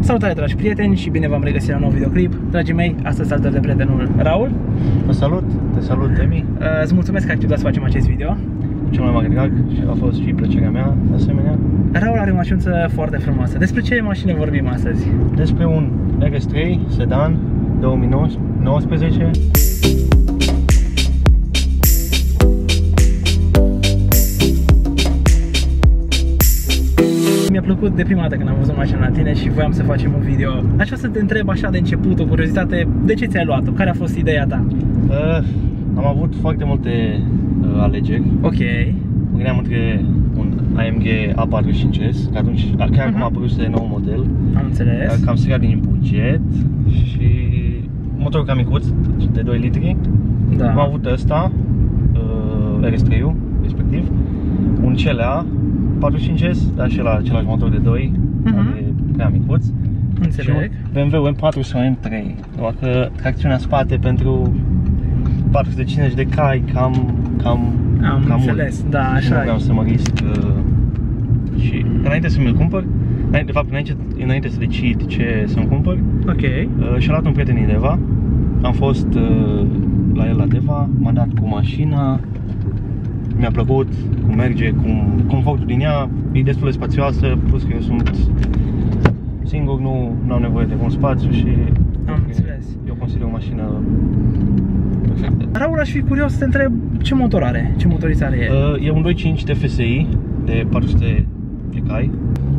Salutare, dragi prieteni, și bine v-am regăsit la un nou videoclip. Dragii mei, astăzi sunt alături de prietenul Raul. Vă salut, te salut, Emi. Îți mulțumesc că ai acceptat să facem acest video. Cel mai mare drag și a fost și plăcerea mea, de asemenea. Raul are o mașinuță foarte frumoasă. Despre ce mașină vorbim astăzi? Despre un RS3 sedan 2019. Mi-a plăcut de prima dată când am văzut mașina la tine și voiam să facem un video. Aș vrea să te întreb așa de început, o curiozitate, de ce ți-ai luat-o? Care a fost ideea ta? Am avut foarte multe alegeri. Ok. Mă gândeam între un AMG A45S, că atunci chiar acum a apărut nou model. Am înțeles. Cam strigat din buget și motorul cam micuț, de 2 litri. Da. Am avut ăsta, RS3-ul, respectiv, un CLA 45S, dar și la același motor de 2, e prea micuț. Înțeleg. BMW M4 sau M3, doar că tracțiunea spate pentru 450 de cai cam înțeles, mult. Da, așa. Nu vreau să mă risc și înainte să mi-l cumpăr, de fapt înainte să decid ce să-mi cumpăr, și-a luat un prieten din Deva. Am fost la el la Deva, m-a dat cu mașina, mi-a plăcut cum merge, confortul din ea, e destul de spațioasă, plus că eu sunt singur, nu am nevoie de mult spațiu și am înțeles. Eu consider o mașină perfectă. Raul, aș fi curios să te întreb ce motor are, ce motoriță are el? E un 2.5 TFSI de 400 de cai.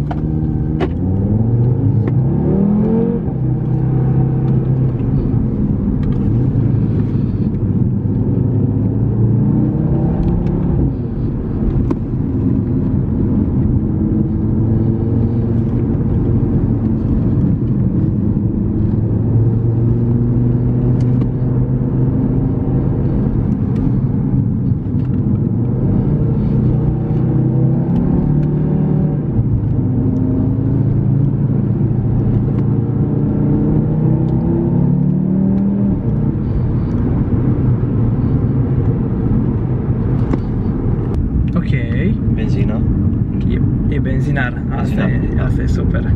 Benzină. E benzinar, asta e super.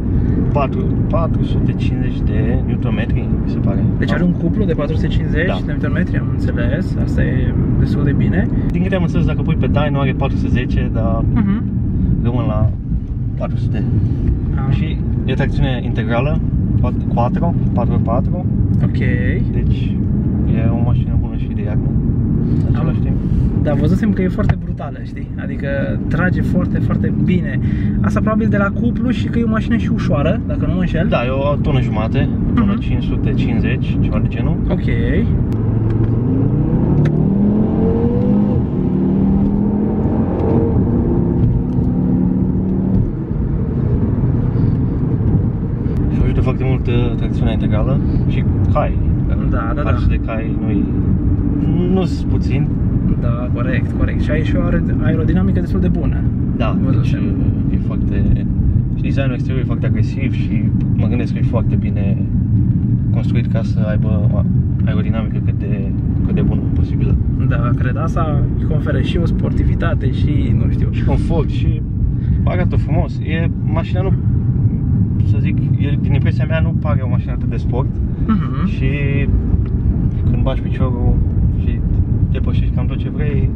450 de Nm, mi se pare. Deci are un cuplu de 450 de Nm, am înțeles, asta e destul de bine. Din câte am înțeles, dacă pui pe dyno are 410, dar rămân la 400. Și e tracțiune integrală, 4x4. Ok. Deci e o mașină bună și de iarnă, în același timp. Da, văzusem că e foarte brutală, știi? Adică trage foarte, foarte bine. Asta probabil de la cuplu și că e o mașină și ușoară, dacă nu mă înșel. Da, e o tonă jumate, tonă 550, ceva de genul. Ok. Și ajută foarte mult tracțiunea integrală și cai. Da. 400 de cai nu-s puțin. Da, corect. Și ai și o aerodinamică destul de bună. Da, deci e foarte... Și designul exterior e foarte agresiv și mă gândesc că e foarte bine construit ca să aibă aerodinamică cât de bună posibilă. Da, cred, asta îi conferă și o sportivitate și, nu știu... Și confort și arată frumos. Mașina nu, să zic, din impresia mea nu pare o mașină atât de sport. Și când bagi piciorul și depășești cam tot ce vrei.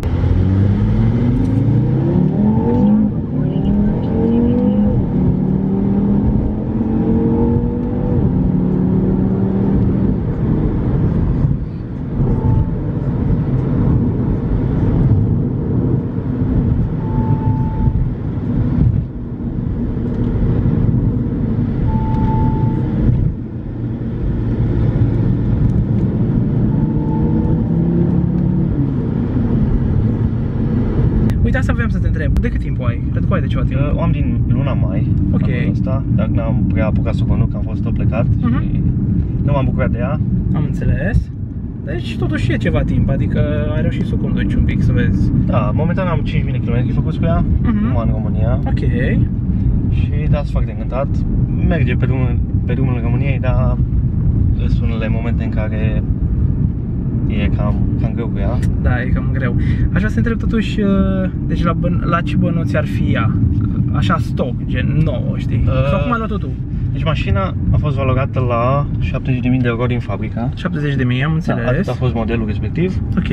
Uite, asta voiam să te întreb. De cât timp o ai? Cred că ai de ceva timp. O am din luna mai. Ok. Asta, dar n-am prea apucat să o conduc, am fost tot plecat și nu m-am bucurat de ea. Am înțeles. Deci totuși e ceva timp, adică ai reușit să o conduci un pic, să vezi. Da, momentan am 5.000 de km făcuți cu ea, numai în România. Ok. Și da, sunt foarte încântat. Merge pe drumul României, dar sunt unele momente în care e cam greu cu ea. Da, e cam greu. Aș vrea să întreb totuși, deci la ce bănuți ar fi ea? Așa stock, gen nouă, știi? Sau cum ai luat-o tu? Deci mașina a fost valorată la 70.000 de euro din fabrica. 70.000, am înțeles. Da, atât a fost modelul respectiv. Ok.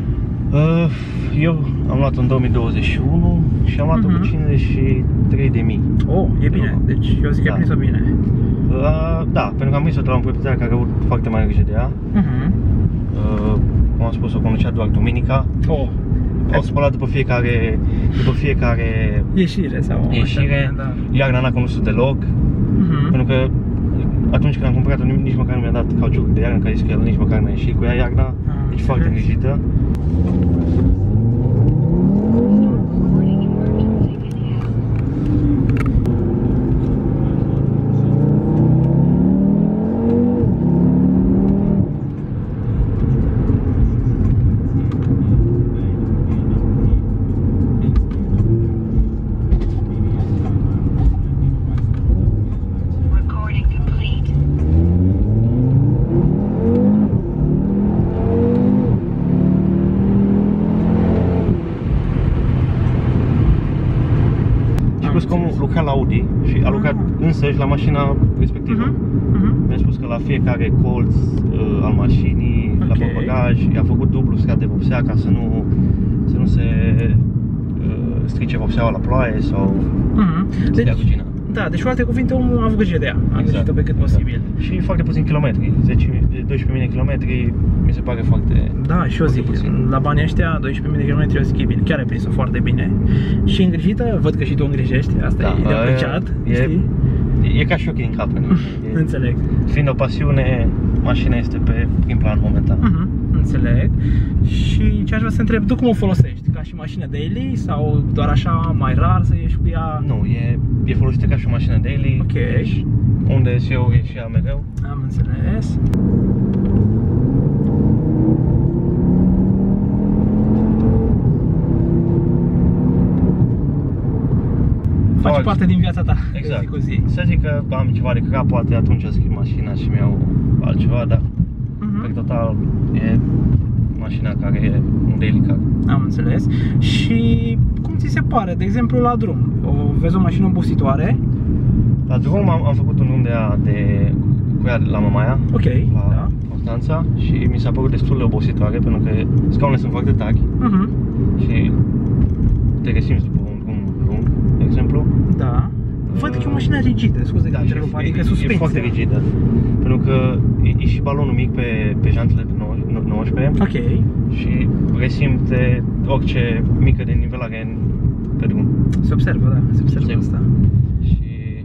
Eu am luat-o în 2021 și am luat-o cu 53.000. Oh, e bine. Deci eu zic că ai prins-o bine. Da, pentru că am prins-o de la un proprietar care a avut foarte mare grijă de ea. Cum am spus, o conducea doar duminica. Au spălat după fiecare ieșire sau ieșire. Da. Iarna n-a condus deloc. Pentru că atunci când am cumpărat-o, nici măcar nu mi-a dat cauciuc de iarnă, că a zis că el nici măcar n-a ieșit cu ea iarna. Deci foarte îngrijită. Lucra la Audi și a lucrat însăși la mașina respectivă. Mi-a spus că la fiecare colț al mașinii, la bagaj, i-a făcut dublu uscat de vopsea ca să nu se strice vopseaua la ploaie sau să dea rugina. Da, deci cu alte cuvinte omul a avut grijă de ea, a grijit-o pe cât posibil. Și foarte puțin kilometri, 12.000 de kilometri, mi se pare foarte. Da, și eu zic, la banii ăștia, 12.000 de kilometri, eu zic e bine, chiar ai prins-o foarte bine. Și îngrijită, văd că și tu îngrijești, asta e de apreciat, știi? E ca și ochii din cap. Înțeleg. Fiind o pasiune, mașina este pe prim plan momentan. Înțeleg. Și ce aș vrea să întreb, tu cum o folosești? Ca și mașină daily sau doar așa mai rar să ieși cu ea? Nu, e folosită ca și o mașină daily. Ok. Deci, unde ies eu, e și ea mereu. Am înțeles. Face parte din viața ta, exact. zi cu zi. Să zic că am ceva de cărat, poate atunci schimb mașina și mi-au altceva, dar pe total e mașina care e un daily car. Am înțeles. Și cum ți se pare, de exemplu, la drum? Vezi o mașină obositoare? La drum am făcut un drum cu ea la Mamaia, la Constanța, și mi s-a părut destul de obositoare, pentru că scaunele sunt foarte tari și te resimți după un drum lung, de exemplu. Da. Văd că e o mașină rigidă, scuze că te întrerup, adică suspensia. E foarte rigidă, pentru că e și balonul mic pe jantele de 19. Ok. Și resimte orice mică denivelare pe drum. Se observă, da, se observă asta. Și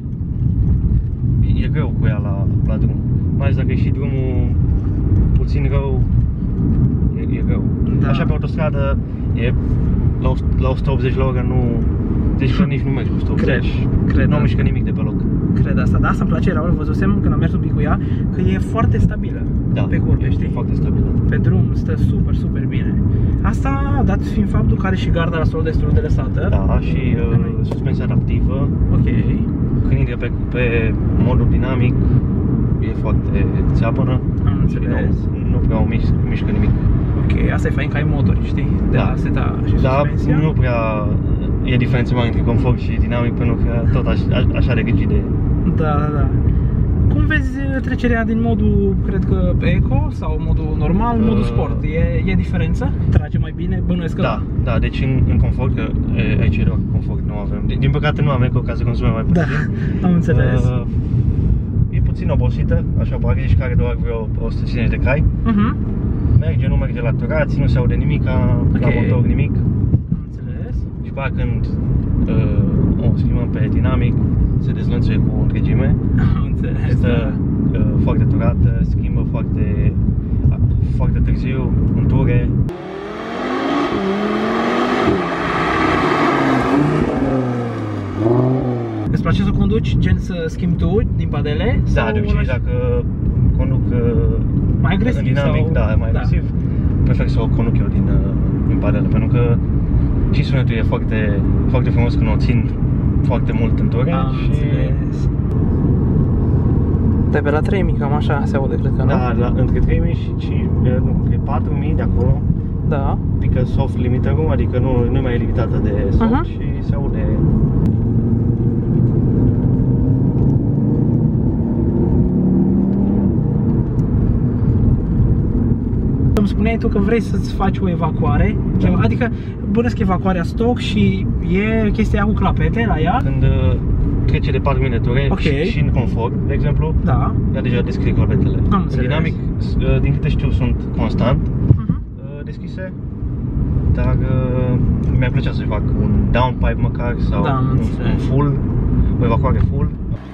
e greu cu ea la drum. Mai ales dacă e și drumul puțin rău, e greu. Da. Așa pe autostradă, la 180 la oră nu... Deci că nici nu mergi cu 180. Cred. Nu mișcă nimic de pe loc. Cred asta. Da, asta îmi place rău, văzusem când am mers un pic cu ea, că e foarte stabilă pe curbe, știi? Foarte stabilă. Pe drum stă super, super bine. Asta dat fiind faptul că are și garda la sol destul de lăsată. Da, și suspensie adaptivă. Ok. Când intră pe modul dinamic, e foarte țeapănă. Am înțeles. Nu prea o mișcă nimic. Ok, asta e fain că ai motori, știi? De la seta și suspensia. Da, nu prea e diferență mare între confort și dinamic, pentru că tot așa de rigide. Da. Cum vezi trecerea din modul, cred că eco sau modul normal, modul sport? E diferență? Trage mai bine? Bănuiesc că da, deci în confort, că aici e doar confort, nu avem. Din păcate nu am eco ca să consumăm mai puțin. Da, am înțeles. E puțin obosită, așa pare, și care doar vreo 150 de cai. Merge, nu merge la turați, nu se aude nimic, la motor nimic. Am înțeles. Și după când o schimbăm pe dinamic, se dezlănțuie cu întregime. Am înțeles. Stă foarte turată, schimbă foarte târziu, în ture. Îți place să conduci, gen să schimbi tu din padele? Da, de obicei dacă conduc mai agresiv dinamic, sau... da, mai agresiv, prefer să o conduc eu din padele, pentru că și sunetul e foarte, foarte frumos când o țin foarte mult în ture. Dar pe la 3000 cam așa se aude, cred că, nu? Da, între 3000 și nu, cred 4000 de acolo. Da. Pică soft limiterul, adică nu mai e limitată de soft și se aude. spuneai tu că vrei să-ți faci o evacuare, adică bănesc evacuarea stock și e chestia aia cu clapete la ea? Când trece de 4 minute și în confort, de exemplu, ea deja descrie clapetele. În dinamic, din câte știu, sunt constant deschise, dar mi-ar plăcea să fac un downpipe măcar sau un full, o evacuare full.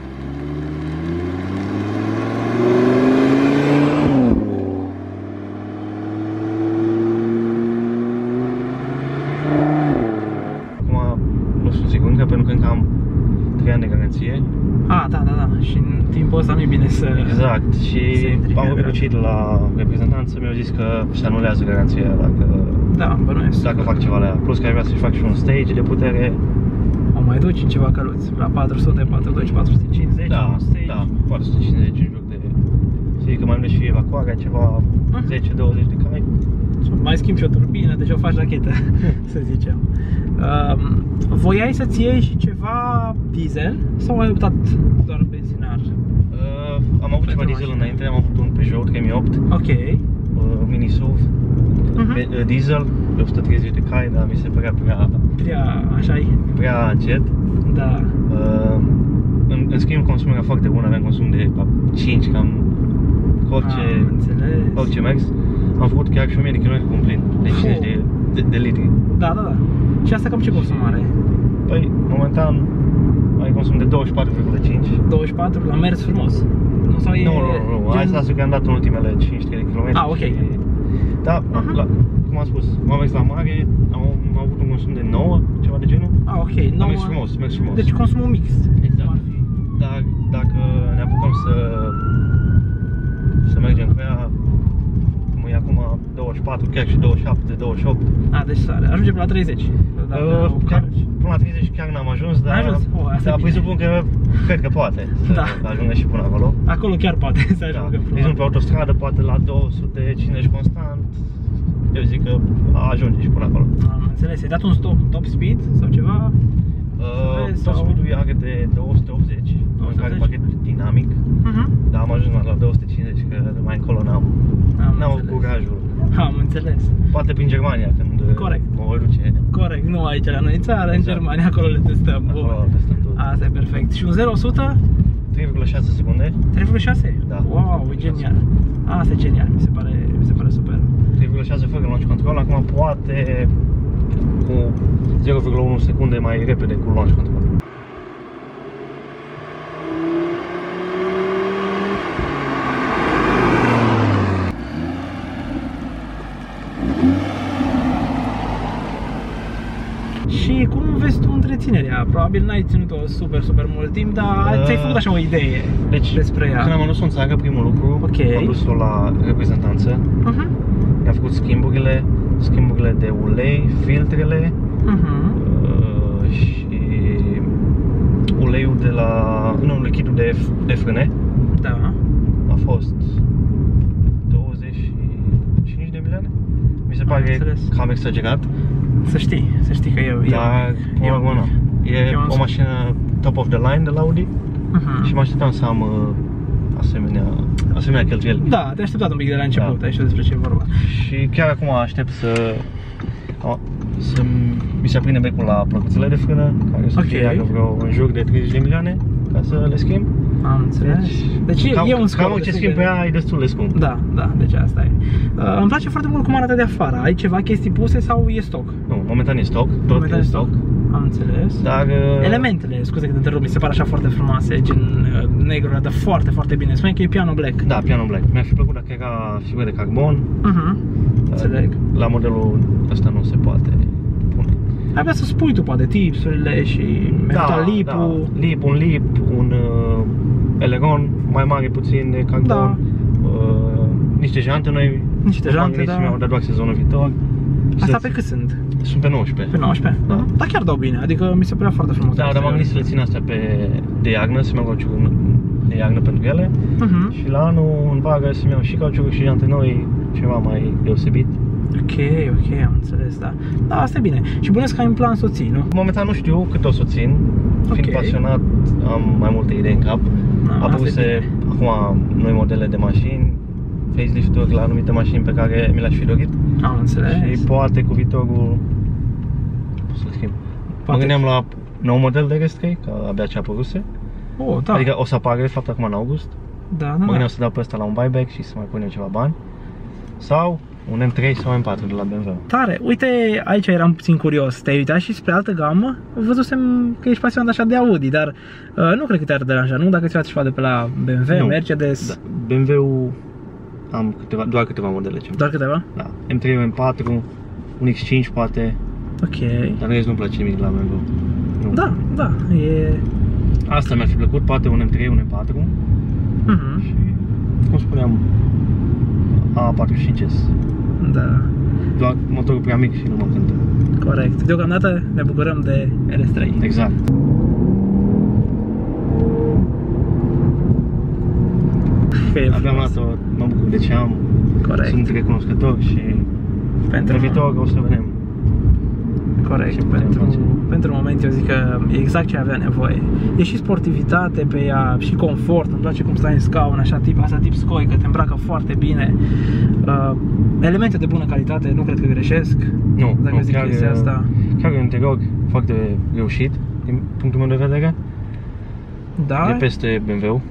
Pentru că încă am 3 ani de garanție. Da. Și în timpul ăsta nu e bine să... Exact. Și am vorbit cu cei de la reprezentanță, mi-au zis că se anulează garanția dacă fac ceva la ea. Plus că ai vrea să fac și un stage de putere. O mai duci în ceva căluți, la 400, 420, 450, da, un stage. Da, 450 în joc de... Să că mai mergi și evacuarea, ceva 10-20 de cai. Mai schimbi și o turbină, deci o faci rachetă, să zicem. Voiai să-ți iei și ceva diesel sau ai optat doar benzinar? Am avut ceva diesel înainte, am avut un Peugeot 3008. Ok. Mini SUV. Diesel, de 130 de cai, dar mi se părea prea încet. Da. În schimb, consumul era foarte bun, aveam consum de 5, cam orice mers. Am făcut chiar și 1000 de km cu un plin, de 50 de litri. Da. Și asta cam ce consum are? Păi, momentan ai consum de 24,5. 24? La mers frumos? Nu, hai să lasă că am dat în ultimele 500 de km. Ok. Da, cum am spus, m-am mers la mare, am avut un consum de 9, ceva de genul. Ok, 9. Mers frumos. Deci consumul mixt. Exact. Dar dacă ne apucăm să mergem cu ea, e acum 24, chiar și 27, 28. Deci sare. Ajungem la 30. Până la 30 chiar n-am ajuns, dar presupun că cred că poate să ajungă și până acolo. Acolo chiar poate să ajungă. De exemplu, pe autostradă poate la 250 constant. Eu zic că ajunge și până acolo. Am înțeles. Ai dat un top speed sau ceva? Top speed-ul are de 280, în care pachet dinamic. Dar am ajuns la 250, că mai încolo n-am avut curajul. Am înțeles. Poate prin Germania, când mă voi duce. Corect, nu aici la noi în țară, în Germania, acolo le testăm. Acolo testăm tot. Asta e perfect. Și un 0-100? 3,6 secunde. 3,6? Da. Wow, e genial. Asta e genial, mi se pare super. 3,6 fără launch control, acum poate cu 0,1 secunde mai repede cu launch control. Și cum vezi tu întreținerea? Probabil n-ai ținut-o super mult timp, dar ți-ai făcut așa o idee despre ea. Când am adus-o în țară, primul lucru, am dus-o la reprezentanță. I-am făcut schimburile de ulei, filtrele și uleiul de la... lichidul de frâne. Da. A fost 25 de milioane. Mi se pare că am exagerat. Să știi că dar, e o mașină top of the line de la Audi și mă așteptam să am asemenea cheltuieli. Da, te-ai așteptat un pic de la început, ai știut despre ce e vorba. Și chiar acum aștept să mi se aprinde becul la plăcuțele de frână, care să fie în jur de 30 de milioane ca să le schimb. Am înțeles. Deci e un scop. Cam ce schimb pe ea e destul de scump. Da, deci asta e. Îmi place foarte mult cum arată de afară. Ai ceva chestii puse sau e stock? Nu, momentan e stock, tot e stock. Am înțeles. Dar elementele, scuze că te întrerup, mi se pare așa foarte frumoase, gen negru, arată foarte bine. Spune că e piano black. Da, piano black. Mi-ar fi plăcut dacă era fibră de carbon. Înțeleg. La modelul ăsta nu se poate pune. Ai vrea să spui tu poate tipsurile și lipul. Un lip, un elegon mai mare puțin de carbon. Niște jante noi. Dar doar sezonul viitor. Asta pe cât sunt? Sunt pe 19. Pe 19? Da. Dar chiar dau bine, adică mi se părea foarte frumos. Da, dar m-am gândit să le țin astea de iarnă, să-mi iau cauciucul de iarnă pentru ele. Și la anul, în vară, să-mi iau și cauciucul și jante noi, ceva mai deosebit. Ok, am înțeles, da. Da, asta e bine. Și bănuiesc că ai în plan să o ții, nu? Momentan nu știu cât o să o țin. Fiind pasionat, am mai multe idei în cap. Apăruse acum noi modele de mașini. facelift-uri la anumite mașini pe care mi le-aș fi dorit. Am înțeles. Și poate cu viitorul să-l schimb. Mă gândeam la nou model de RS3, că abia ce apăruse. Da. Adică o să apară de fapt acum în august. Da. Mă gândeam să dau pe ăsta la un buyback și să mai punem ceva bani. Sau un M3 sau un M4 de la BMW. Tare! Uite, aici eram puțin curios. Te-ai uitat și spre altă gamă? Văzusem că ești pasionat așa de Audi, dar nu cred că te-ar deranja, nu? Dacă ți-ai luat ceva de pe la BMW, nu. Mercedes... Da. BMW-ul am doar câteva modele. Doar câteva? Da. M3, M4, un X5 poate. Ok. Dar nu nu-mi place nimic la BMW. Nu. Da, e... Asta mi-ar fi plăcut, poate un M3, un M4. Și, cum spuneam, A45S. Da. Doar motorul prea mic și nu mă cântă. Corect. Deocamdată ne bucurăm de RS3. Exact. Abia am luat-o, mă bucur de ce am. Corect. Sunt recunoscător și pentru viitor o să vedem. Corect. Pentru moment eu zic că e exact ce avea nevoie. E și sportivitate pe ea, și confort, îmi place cum stai în scaun, așa tip scoică, te îmbracă foarte bine. Elemente de bună calitate, nu cred că greșesc. Nu, dacă zic chestia asta. Chiar un interior foarte reușit, din punctul meu de vedere. Da? E peste BMW.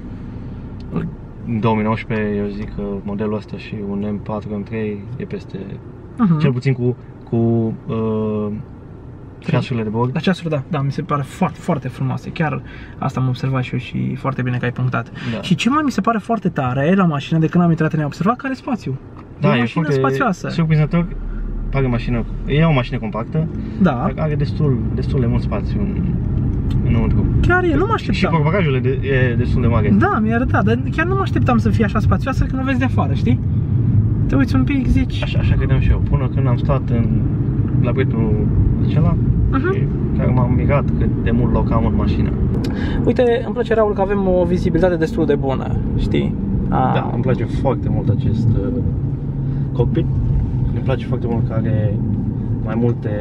În 2019 eu zic că modelul ăsta și un M4, M3 e peste, cel puțin cu ceasurile de bord. La ceasuri, da, mi se pare foarte, foarte frumoase. Chiar asta am observat și eu și foarte bine că ai punctat. Da. Și ce mai mi se pare foarte tare la mașină, de când am intrat în ea, observat că are spațiu. Da, e foarte spațioasă. Surprinzător. Pare mașină, e o mașină compactă, da. Are destul de mult spațiu înăuntru. Chiar e, nu mă așteptam. Și portbagajul e destul de mare. Da, mi-a arătat, dar chiar nu mă așteptam să fie așa spațioasă când o vezi de afară, știi? Te uiți un pic, zici... Așa credeam și eu, până când am stat la prietenul acela și chiar m-am mirat cât de mult loc am în mașină. Uite, îmi place, Raul, că avem o vizibilitate destul de bună, știi? Da, îmi place foarte mult acest cockpit. Îmi place foarte mult că are mai multe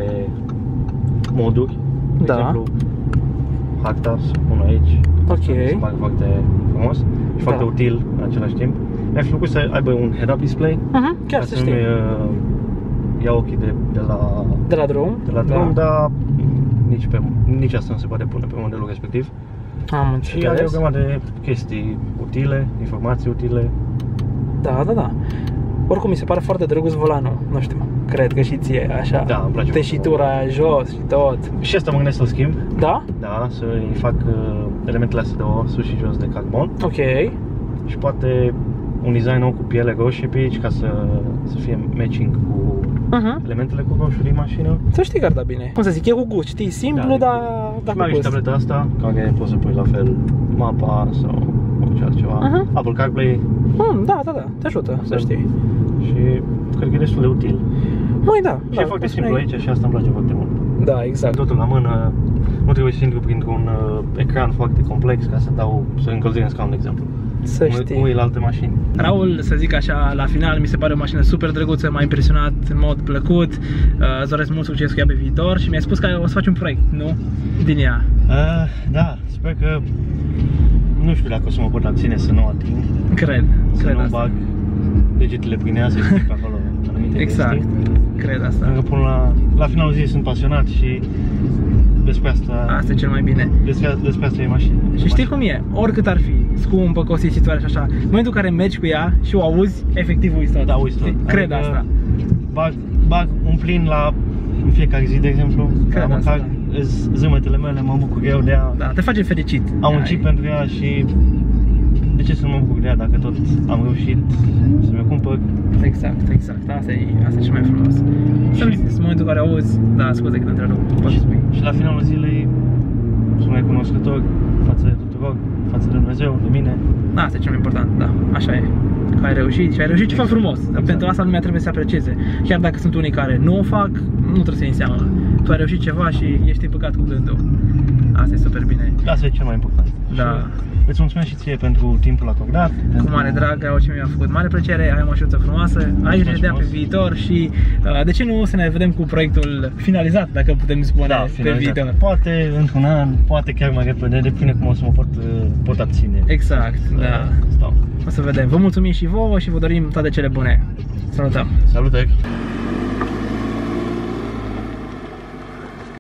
moduri. De exemplu, harta, să pun aici. Ok. Se pare foarte frumos și foarte util în același timp. Mi-ar fi plăcut să aibă un head-up display. Chiar să știi. Ia ochii de la drum. Dar nici asta nu se poate pune pe modelul respectiv. Am înțeles. Și are o grămadă de chestii utile, informații utile. Da. Oricum mi se pare foarte drăguț volanul, nu știu, cred că și ție, așa, da, îmi place teșitura jos și tot. Și asta mă gândesc să-l schimb. Da? Da, să-i fac elementele astea de sus și jos de carbon. Ok. Și poate un design nou cu piele roșie pe aici, ca să fie matching cu elementele cu roșu din mașină. Să știi că ar da bine. Cum să zic, e cu gust, știi, simplu, dar cu mai gust. Și tableta asta, care poți să pui la fel mapa sau orice altceva. Apple CarPlay. Da, te ajută, să știi. Și cred că e destul de util. Măi, da. Și e foarte simplu aici și asta îmi place foarte mult. Da, exact. Totul la mână, nu trebuie să intru printr-un ecran foarte complex ca să încălzire în scaun, de exemplu. Să știi. Cum e la alte mașini. Raul, să zic așa, la final mi se pare o mașină super drăguță, m-a impresionat în mod plăcut. Îți doresc mult succes cu ea pe viitor și mi-ai spus că o să faci un proiect, nu? Din ea. Da, sper că nu știu dacă o să mă pot abține să nu ating. Cred nu asta. bag degetele prin ea, să știu pe acolo anumite exact, chestii. Cred asta. Pentru că până la finalul zilei sunt pasionat și despre asta... Asta e cel mai bine. Despre asta e mașină. Și știi cum e? Oricât ar fi scumpă, costisitoare și așa, în momentul în care mergi cu ea și o auzi, efectiv uiți tot. Da, uiți tot. Cred asta. Bag un plin în fiecare zi, de exemplu. Cred asta. Zâmbetele mele, mă bucur eu de ea. Da, te face fericit. Am un chip pentru ea și de ce să nu mă bucur de ea dacă tot am reușit să mi-o cumpăr? Exact. Asta e cel mai frumos. Să-mi zici, în momentul în care auzi, da, scuze că te întrerup, poți să spui. Și la finalul zilei sunt recunoscător față de tuturor, față de Dumnezeu, de mine. Asta e cel mai important, da, așa e. Că ai reușit și ai reușit ceva frumos. Exact. Pentru asta lumea trebuie să aprecieze. Chiar dacă sunt unii care nu o fac, nu trebuie să iei în seamă. Tu ai reușit ceva și ești împăcat cu gândul. Asta e super bine. Asta e cel mai important. Da. Îți mulțumesc și ție pentru timpul acordat. Cu mare drag, orice mi-a făcut mare plăcere, ai o mașinuță frumoasă, ai vedea pe viitor și de ce nu să ne vedem cu proiectul finalizat, dacă putem spune, pe viitor. Poate într-un an, poate chiar mai repede, depinde cum o să mă pot abține. Exact, da. Stau. O să vedem. Vă mulțumim și vouă și vă dorim toate cele bune. Salutăm! Salutări!